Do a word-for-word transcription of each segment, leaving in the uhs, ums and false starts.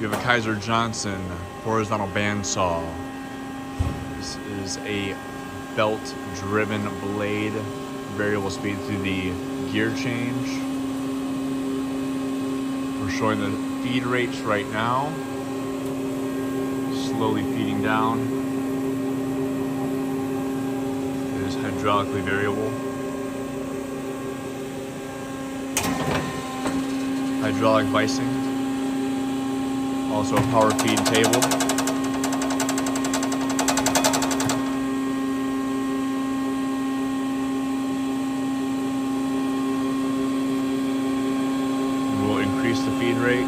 We have a Kaiser Johnson horizontal bandsaw. This is a belt-driven blade, variable speed through the gear change. We're showing the feed rates right now. Slowly feeding down. It is hydraulically variable. Hydraulic vicing. Also a power feed table. We'll increase the feed rate.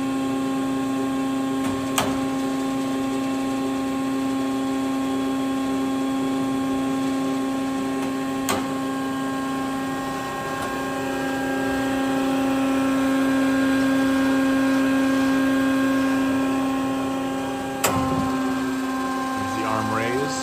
Arm raise.